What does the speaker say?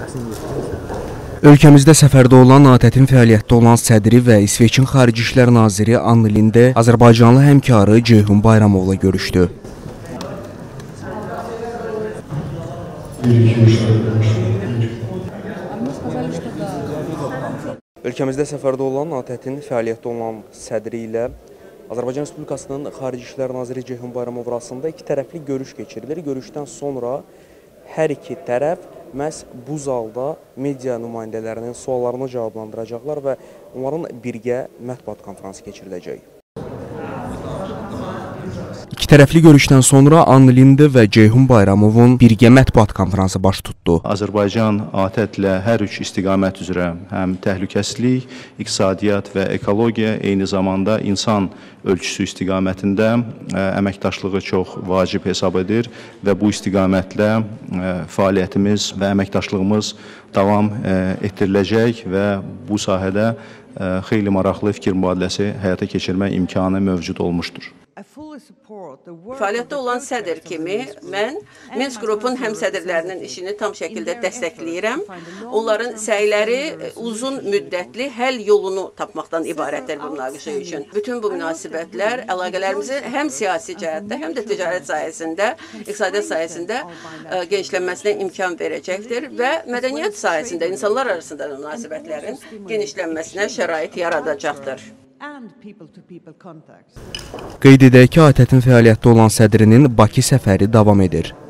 Ölkəmizdə səfərdə olan ATƏT-in fəaliyyətdə olan sədri və İsveçin Xarici İşlər Naziri Anna Linde Azərbaycanlı həmkarı Ceyhun Bayramovla görüşdü. Ölkəmizdə səfərdə olan ATƏT-in fəaliyyətdə olan sədri ilə Azərbaycan Respublikasının Xarici İşlər Naziri Ceyhun Bayramov arasında iki tərəfli görüş keçirilir. Görüşdən sonra hər iki tərəf məhz bu zalda media nümayəndələrinin suallarını cavablandıracaqlar və onların birgə mətbuat konfransı keçiriləcək. İki tərəfli görüşdən sonra Anna Linde və Ceyhun Bayramovun birgə mətbuat konfransı baş tutdu. Azərbaycan ATƏT-lə hər üç istiqamət üzrə həm təhlükəsizlik, iqtisadiyyat və ekologiya, eyni zamanda insan ölçüsü istiqamətində əməkdaşlığı çox vacib hesab edir və bu istiqamətlə fəaliyyətimiz və əməkdaşlığımız davam etdiriləcək və bu sahədə xeyli maraqlı fikir mübadiləsi həyata keçirmək imkanı mövcud olmuşdur. Fəaliyyətdə olan sədr kimi mən Minsk qrupun həmsədrlərinin işini tam şəkildə dəstəkləyirəm. Onların səyləri uzun müddətli həll yolunu tapmaqdan ibarətdir bu münaqişə üçün. Bütün bu münasibətlər əlaqələrimizin həm siyasi cəhətdə, həm də ticarət sahəsində, iqtisadiyyat sahəsində genişlənməsinə imkan verəcəkdir və mədəniyyət sahəsində insanlar arasında münasibətlərin genişlənməsinə şərait yaradacaqdır. Qeyd edək ki, ATƏT-in fəaliyyətdə olan sədrinin Bakı səfəri davam edir.